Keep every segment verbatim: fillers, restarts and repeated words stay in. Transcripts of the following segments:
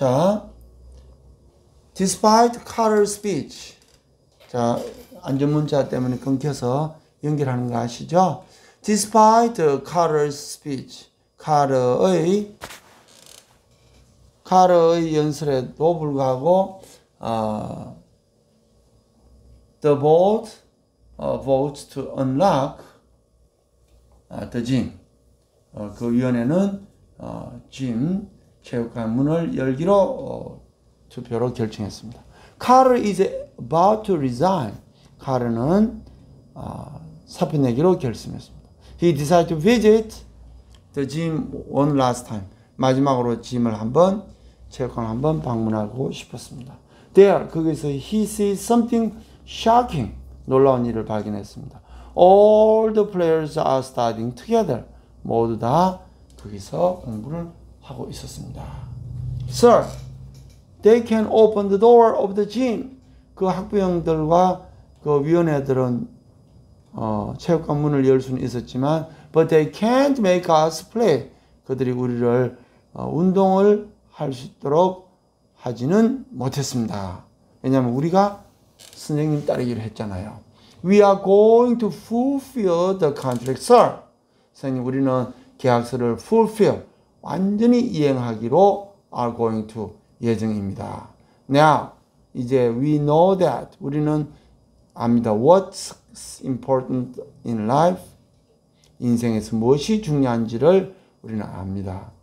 자, despite Carter's speech. 자, 안전문자 때문에 끊겨서 연결하는 거 아시죠? Despite Carter's speech. 카르의 카르의 연설에도 불구하고 어, the board uh, votes to unlock uh, the gym. 어, 그 위원회는 어, gym 체육관 문을 열기로 어, 투표로 결정했습니다. 카르 is about to resign. 카르는 어, 사표 내기로 결심했습니다. He decided to visit the gym one last time. 마지막으로 짐을 한번 체육관 한번 방문하고 싶었습니다. There, 거기서 he sees something shocking. 놀라운 일을 발견했습니다. All the players are studying together. 모두 다 거기서 공부를 하고 있었습니다. Sir, they can open the door of the gym. 그 학부형들과 그 위원회들은 어, 체육관 문을 열 수는 있었지만 but they can't make us play. 그들이 우리를 어, 운동을 할 수 있도록 하지는 못했습니다. 왜냐하면 우리가 선생님 따르기로 했잖아요. We are going to fulfill the contract, sir. 선생님, 우리는 계약서를 fulfill, 완전히 이행하기로 are going to 예정입니다. Now, 이제 we know that, 우리는 압니다. What's important in life? 인생에서 무엇이 중요한지를 우리는 압니다.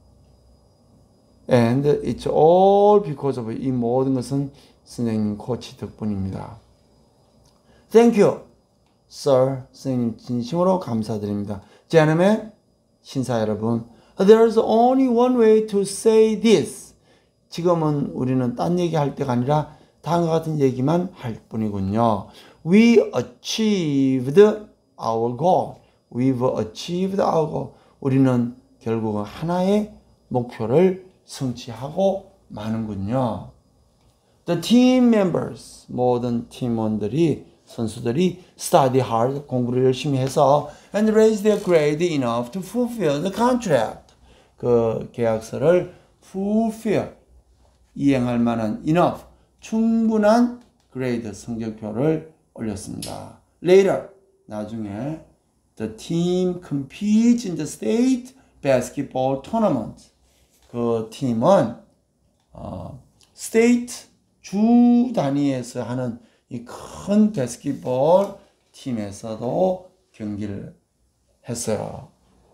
And it's all because of 이 모든 것은 선생님 코치 덕분입니다. Thank you, sir. 선생님 진심으로 감사드립니다. Gentlemen, 신사 여러분, there's only one way to say this. 지금은 우리는 딴 얘기 할 때가 아니라 다음과 같은 얘기만 할 뿐이군요. We achieved our goal. We've achieved our goal. 우리는 결국은 하나의 목표를 성취하고 마는군요. The team members, 모든 팀원들이, 선수들이 study hard, 공부를 열심히 해서 and raise their grade enough to fulfill the contract. 그 계약서를 fulfill, 이행할 만한 enough, 충분한 grade, 성적표를 올렸습니다. Later, 나중에 the team competes in the state basketball tournament. 그 팀은 어, state 주 단위에서 하는 이 큰 바스켓볼 팀에서도 경기를 했어요.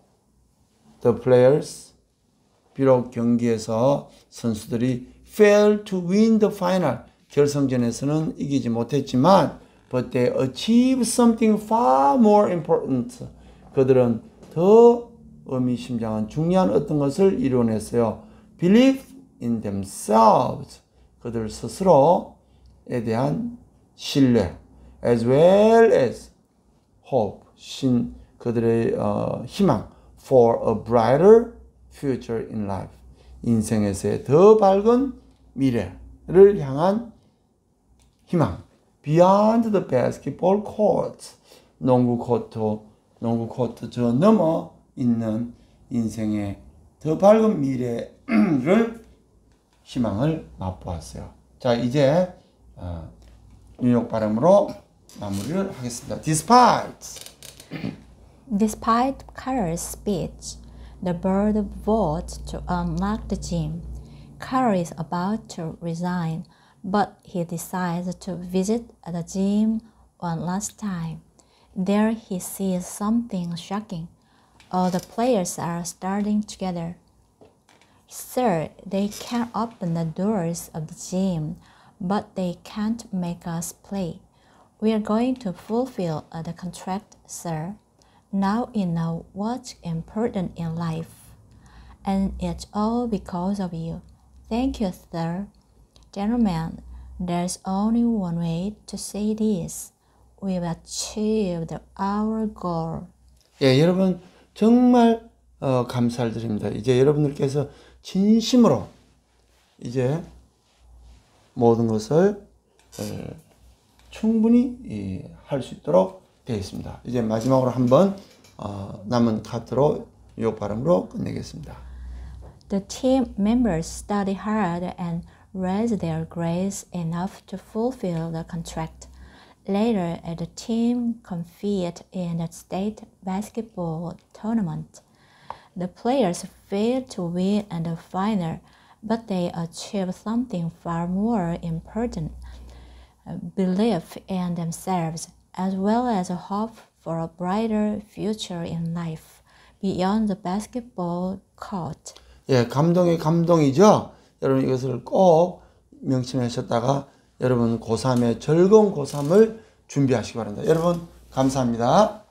The players, 비록 경기에서 선수들이 failed to win the final, 결승전에서는 이기지 못했지만 but they achieved something far more important. 그들은 더 의미심장한 중요한 어떤 것을 이뤄냈어요. Believe in themselves. 그들 스스로에 대한 신뢰, as well as hope, 신, 그들의 어, 희망, for a brighter future in life. 인생에서의 더 밝은 미래를 향한 희망. Beyond the basketball court. 농구 코트, 농구 코트 저 넘어 있는 인생의 더 밝은 미래를 희망을 맛보았어요. 자, 이제 어, 뉴욕 발음으로 마무리를 하겠습니다. Despite Despite Carter's speech, the board votes to unlock the gym. Carter is about to resign, but he decides to visit the gym one last time. There he sees something shocking. All the players are studying together. Sir, they can open the doors of the gym, but they can't make us play. We are going to fulfill the contract, sir. Now we know what's important in life, and it's all because of you. Thank you, sir. Gentlemen, there's only one way to say this. We've achieved our goal. 예, 여러분 정말 어, 감사를 드립니다. 이제 여러분들께서 진심으로 이제 모든 것을 어, 충분히 할 수 있도록 되어 있습니다. 이제 마지막으로 한번 어, 남은 카드로 뉴욕 발음으로 끝내겠습니다. The team members study hard and raise their grades enough to fulfill the contract. Later, the team compete in the state basketball tournament. The players fail to win in the final, but they achieve something far more important: belief in themselves, as well as a hope for a brighter future in life beyond the basketball court. 예, 감동이 감동이죠. 여러분 이것을 꼭 명심하셨다가 여러분 고삼의 즐거운 고삼을 준비하시기 바랍니다. 여러분 감사합니다.